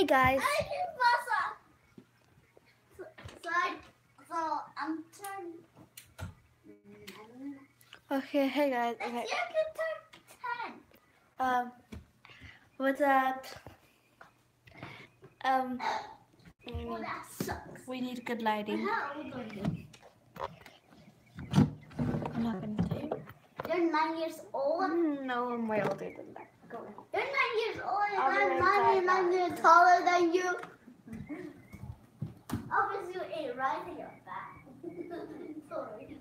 Hey guys. So I'm turning. Okay, hey guys. Okay. You can turn 10. What's up? Well, that sucks. We need good lighting. How old are you? I'm not gonna tell you. You're 9 years old. No, I'm way older than that. Go ahead. You're 9 years old and I'll be I'm right back. 9 years taller than you. Obviously, you ate right in your back. Sorry.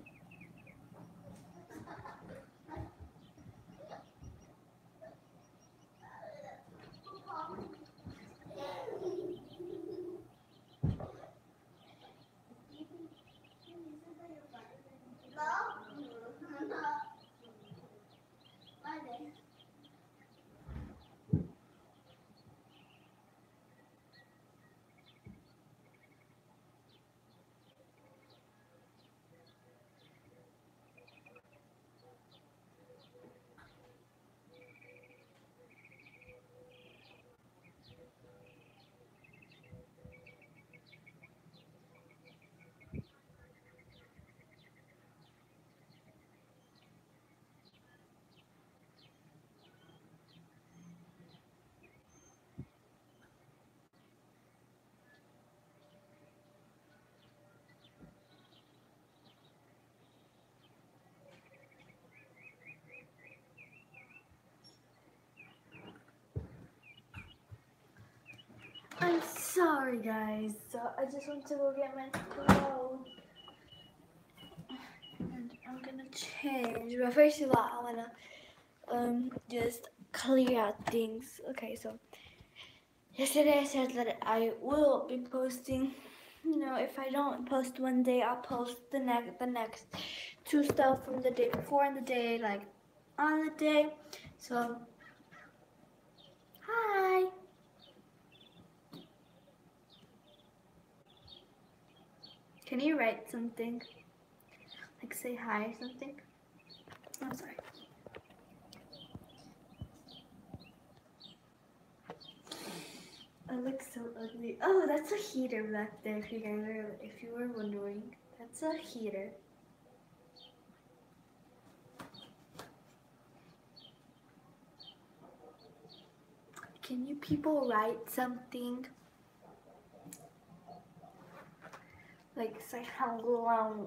I'm sorry, guys. So I just want to go get my clothes. And I'm gonna change. But first of all, I wanna just clear out things. Okay, so yesterday I said that I will be posting. You know, if I don't post one day, I'll post the next two stuff from the day before and the day like on the day. So hi. Can you write something? Like say hi or something? I'm sorry. I look so ugly. Oh, that's a heater back there. If you were wondering, that's a heater. Can you people write something? Like say hello.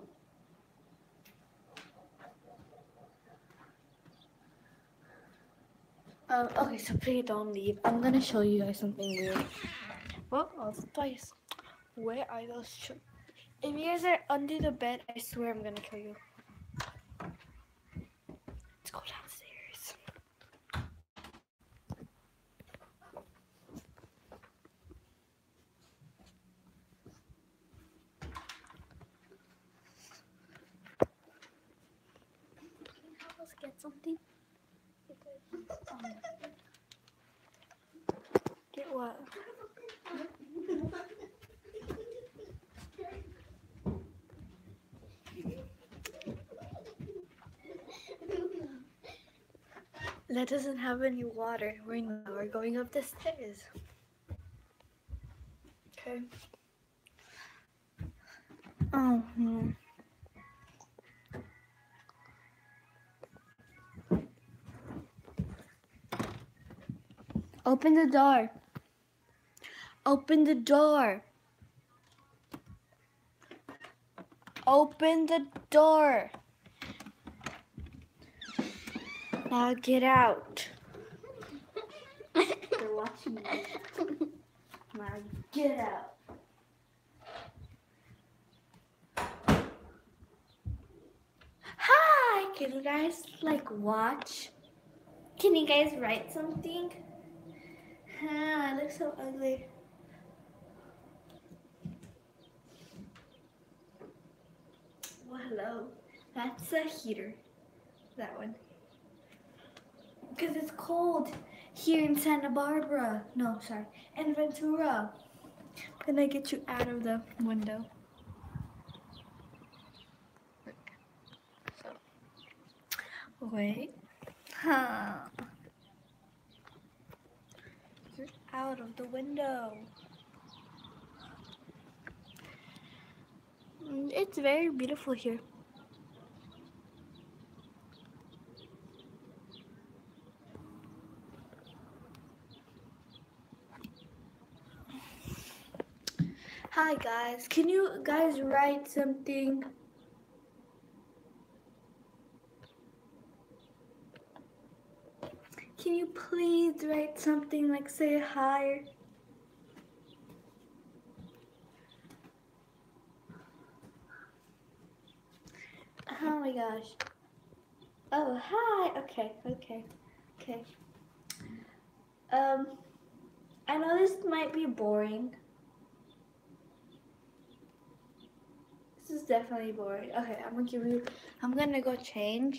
Okay, so please don't leave. I'm gonna show you guys something weird. Well, twice. Where are those shoes? If you guys are under the bed, I swear I'm gonna kill you. Let's go downstairs. Help us get something. Get what? That doesn't have any water. We're going up the stairs. Okay. Oh. Open the door. Open the door. Open the door. Now get out. They're watching me. Now get out. Hi! Can you guys like watch? Can you guys write something? I look so ugly. Well, hello. That's a heater. That one. Because it's cold here in Santa Barbara. No, sorry. In Ventura. I'm gonna get you out of the window. So, wait. Huh. Get out of the window. It's very beautiful here. Hi guys, can you guys write something? Can you please write something like say hi? Oh my gosh. Oh, hi. Okay. I know this might be boring. This is definitely boring. Okay, I'm gonna go change.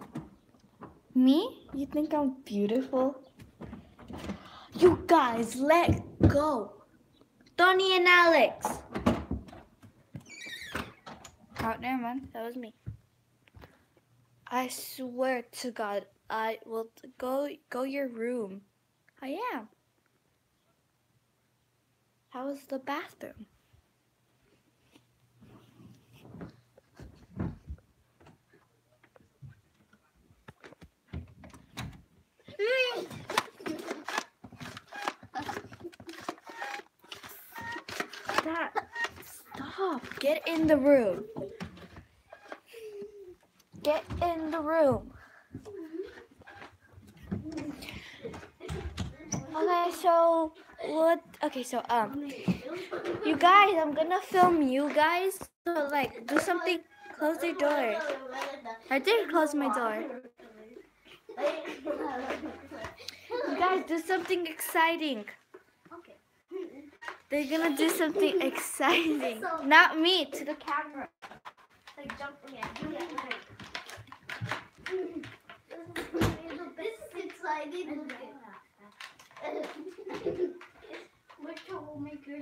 Me? You think I'm beautiful? You guys, let go. Tony and Alex. Oh, never mind. That was me. I swear to God, I will go your room. I am. How was the bathroom? Stop. Get in the room. Get in the room. Okay, so what? Okay, so you guys, I'm gonna film you guys. So like, do something. Close your door. I did close my door. You guys, do something exciting. Okay. They're gonna do something exciting. Not me, to the camera. Like jumping at This is exciting. We're troublemakers.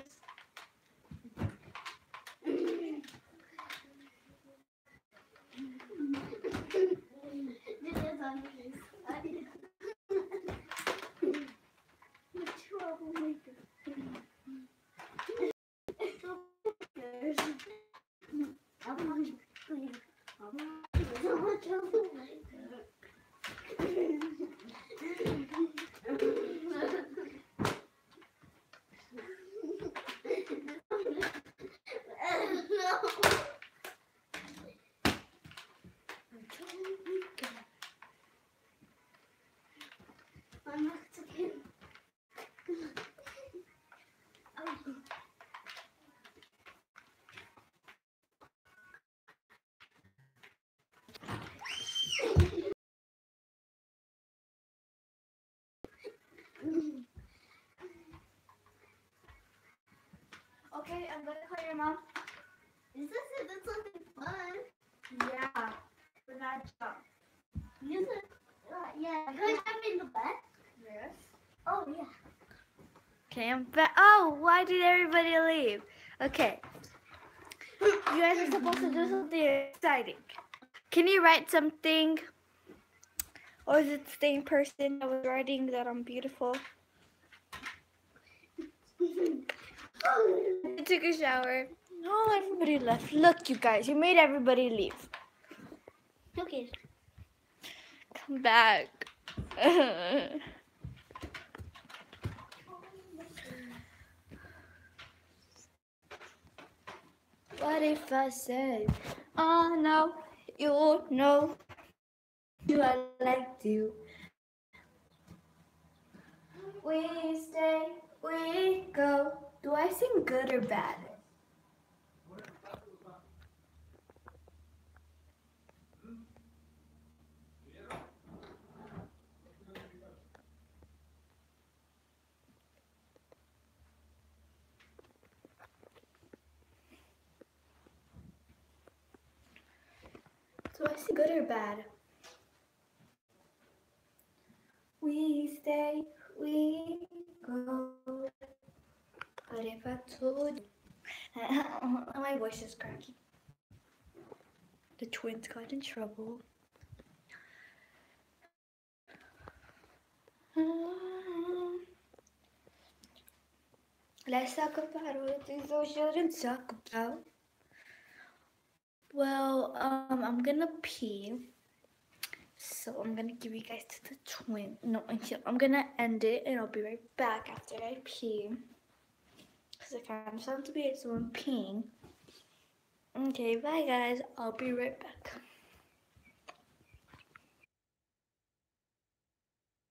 I'm Mexican. Okay, I'm gonna call your mom. Is this something fun? Yeah, for that jump. Is it? Yeah. Can I jump in the bed? Yes. Oh, yeah. Okay, I'm back. Oh, why did everybody leave? Okay. You guys are supposed to do something exciting. Can you write something? Or is it the same person that was writing that I'm beautiful? I took a shower. Oh, everybody left. Look, you guys, you made everybody leave. Okay. Come back. What if I said, oh no, you know, you I like to. We stay, we go. Do I sing good or bad? Do I sing good or bad? We stay, we go. But if I told you, my voice is cracking. The twins got in trouble. let's talk about all the things that we shouldn't talk about. Well, I'm gonna pee. So I'm gonna give you guys the twin. No, I'm gonna end it and I'll be right back after I pee. Because it kind of sounds weird, so I'm peeing. Okay, bye guys. I'll be right back.